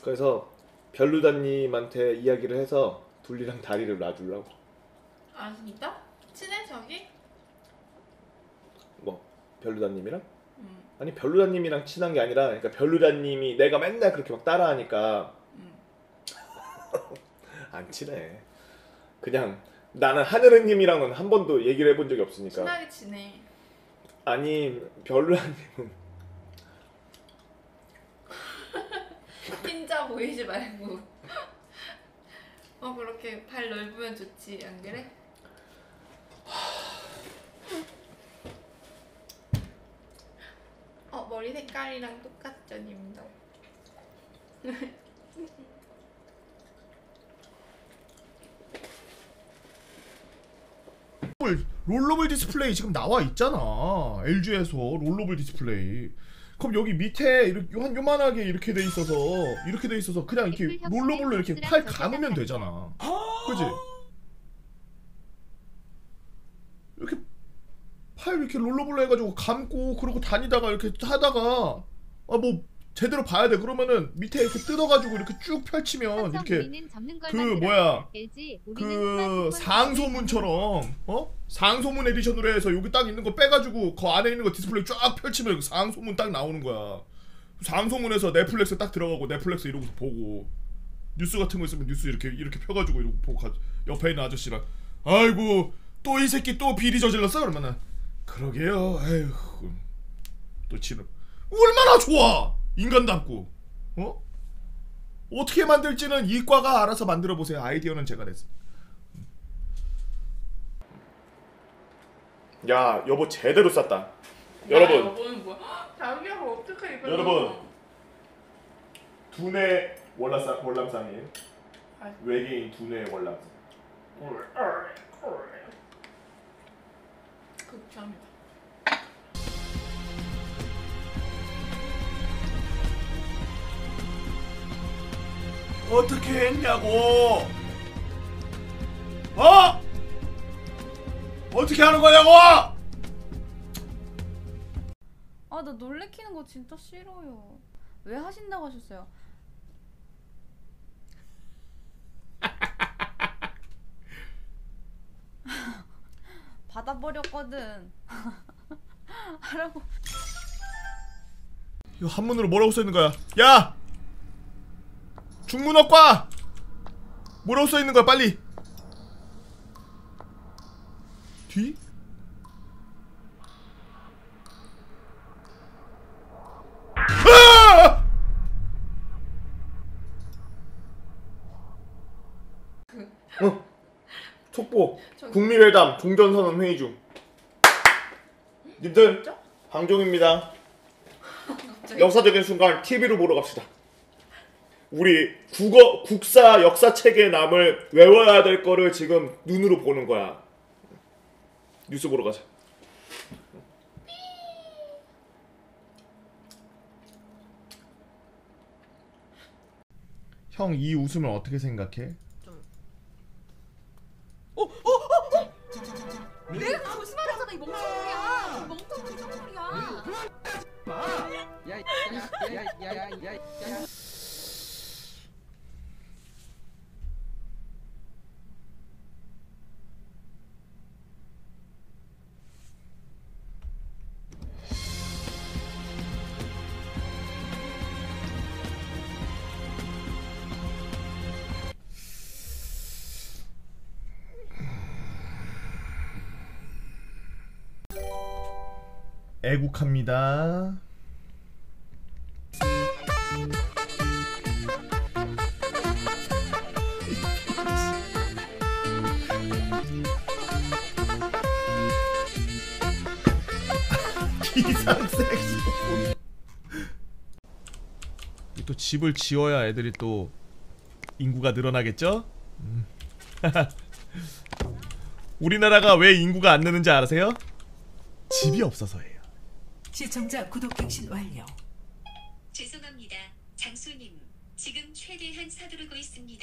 그래서 별루다님한테 이야기를 해서 둘리랑 다리를 놔주려고. 아 진짜? 친해 저기? 뭐 별루다님이랑? 아니 별루다님이랑 친한 게 아니라 그러니까 별루다님이 내가 맨날 그렇게 막 따라하니까 안 친해. 그냥 나는 하늘은님이랑은 한 번도 얘기를 해본 적이 없으니까. 친하게 지내. 아니 별루다님은 흰자 보이지 말고 그렇게 발 넓으면 좋지 안 그래? 머리 색깔이랑 똑같죠 님도. 롤러블 디스플레이 지금 나와 있잖아. LG에서 롤러블 디스플레이. 그럼 여기 밑에 이렇게 한 요만하게 이렇게 돼 있어서 그냥 이렇게 롤러블로 이렇게 팔 감으면 되잖아. 그지? 이렇게 팔 이렇게 롤러블로 해가지고 감고 그러고 다니다가 이렇게 하다가 뭐 제대로 봐야 돼. 그러면은 밑에 이렇게 뜯어가지고 이렇게 쭉 펼치면 이렇게 그 뭐야 그 상소문처럼 상소문 에디션으로 해서 여기 딱 있는 거 빼가지고 그 안에 있는 거 디스플레이 쫙 펼치면 상소문 딱 나오는 거야. 상소문에서 넷플릭스 딱 들어가고 넷플릭스 이러고서 보고 뉴스 같은 거 있으면 뉴스 이렇게 펴가지고 이러고 보고 옆에 있는 아저씨랑 아이고 또 이 새끼 또 비리 저질렀어? 그러면은 그러게요. 에휴 또 지금 얼마나 좋아 인간답고. 어떻게 만들지는 이과가 알아서 만들어 보세요. 아이디어는 제가 냈어. 야 여보 제대로 쌌다. 여러분. 여보는 뭐야? 자기야 어떡해 이거. 여러분 두뇌 월남상인 외계인 두뇌 월남상. 극혐이다. 어떻게 했냐고. 어떻게 하는 거냐고. 나 놀래키는 거 진짜 싫어요. 왜 하신다고 하셨어요? 받아버렸거든. 하라고. 이거 한문으로 뭐라고 써있는 거야? 야! 중문어과! 뭐라고 써있는 거야 빨리! 뒤? 아! 촉보 북미회담 종전선언 회의 중. 님들 방종입니다. 역사적인 순간 TV로 보러 갑시다. 우리 국사 역사책에 남을 외워야 될 거를 지금 눈으로 보는 거야. 뉴스 보러 가자. 형 이 웃음을 어떻게 생각해? 내가 거짓말하잖아 이 멍청이야. 멍청한 소리야. 야야야야야야야. 애국합니다. 기상 색소폰. 또 집을 지어야 애들이 또 인구가 늘어나겠죠? 우리나라가 왜 인구가 안 느는지 아세요? 집이 없어서예요. 시청자 구독 갱신 완료. 죄송합니다. 장수님, 지금 최대한 서두르고 있습니다.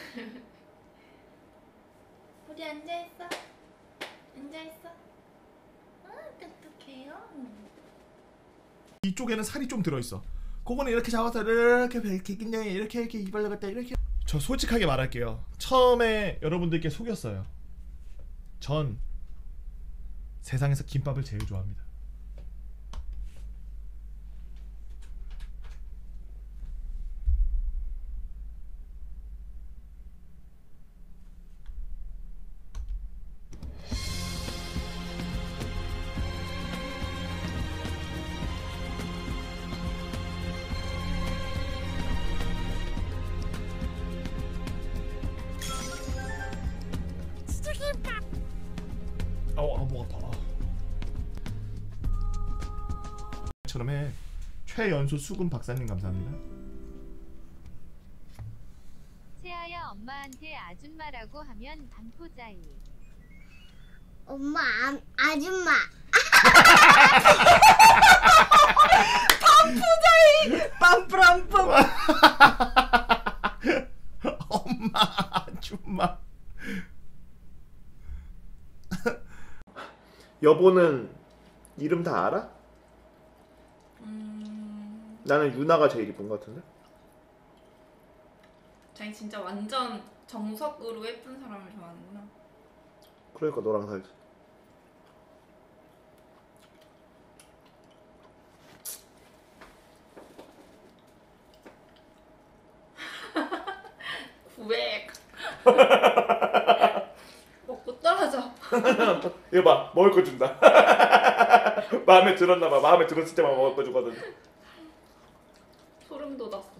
우리 앉아있어. 앉아있어. 똑똑해요. 이쪽에는 살이 좀 들어있어. 그거는 이렇게 잡아서 이렇게 그냥 이렇게 이발려 갖다 이렇게. 저 솔직하게 말할게요. 처음에 여러분들께 속였어요. 전 세상에서 김밥을 제일 좋아합니다. 목 아파. 처럼 해. 최연소 수금 박사님 감사합니다. 세아야 엄마한테 아줌마라고 하면 반포자이. 엄마 아줌마. 빰뿌람빰. 엄마 아줌마. 여보는 이름 다 알아? 나는 유나가 제일 이쁜 것 같은데? 자기 진짜 완전 정석으로 예쁜 사람을 좋아하는구나. 그러니까 너랑 살지. 구백. 먹고 떨어져. 이거 봐, 먹을 거 준다. 마음에 들었나 봐. 마음에 들었을 때만 먹을 거 주거든. 소름 돋았어.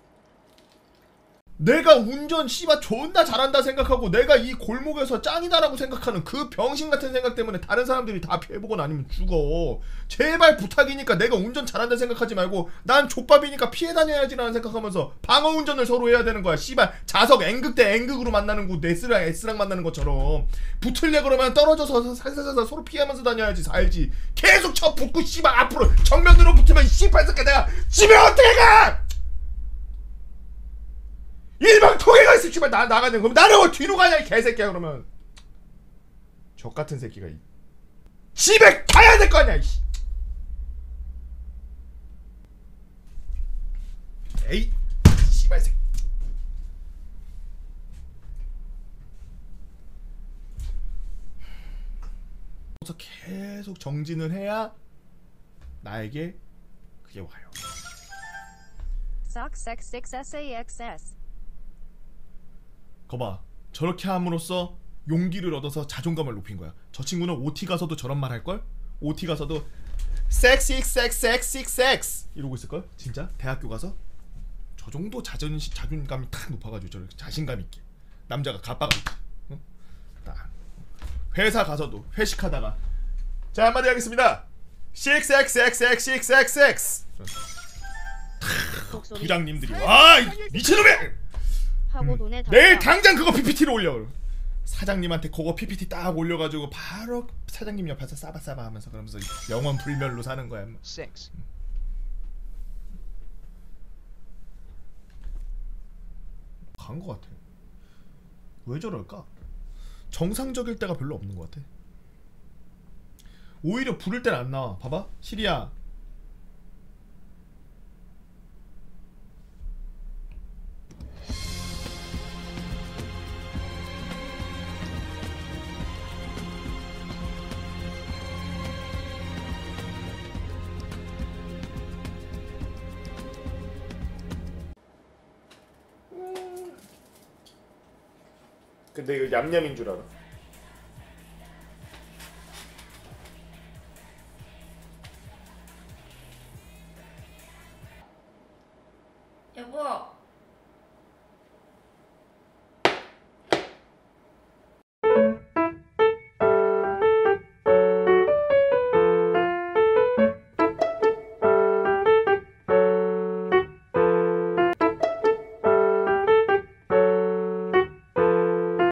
내가 운전 씨발 존나 잘한다 생각하고 내가 이 골목에서 짱이다라고 생각하는 그 병신 같은 생각 때문에 다른 사람들이 다 피해보거나 아니면 죽어. 제발 부탁이니까 내가 운전 잘한다 생각하지 말고 난 족밥이니까 피해 다녀야지라는 생각하면서 방어 운전을 서로 해야 되는 거야. 씨발 자석 N극 대 N극으로 만나는 곳 S랑 S랑 만나는 것처럼 붙을래 그러면 떨어져서 살살살살 서로 피하면서 다녀야지 살지. 계속 쳐 붙고 씨발 앞으로 정면으로 붙으면 씨발 새끼 내가 집에 어떻게 가! 일방 통해가 있을 씨발 나가는 그럼 나는 왜 뒤로 가냐 이 개새끼야. 그러면 적 같은 새끼가 집에 가야 될 거 아니야 이씨. 에이 씨발 새끼. 그래서 계속 정진을 해야 나에게 그게 와요. SOX6SAXS. 거봐 저렇게 함으로써 용기를 얻어서 자존감을 높인 거야. 저 친구는 OT 가서도 저런 말 할걸? OT 가서도 섹스 이러고 있을걸? 진짜? 대학교 가서? 저 정도 자존감이 탁 높아가지고 저렇게 자신감 있게 남자가 가빠가 있지. 응? 딱. 회사 가서도 회식하다가 자 한마디 하겠습니다. 섹스 부장님들이 와 미친놈이! 내일 당장 그거 PPT로 올려. 사장님한테 그거 PPT 딱 올려가지고 바로 사장님 옆에서 싸바싸바 하면서 그러면서 영원 불멸로 사는 거야. 간 거 같아. 왜 저럴까? 정상적일 때가 별로 없는 것 같아. 오히려 부를 때는 안 나와. 봐봐 시리야. 근데 이거 얌얌인 줄 알아.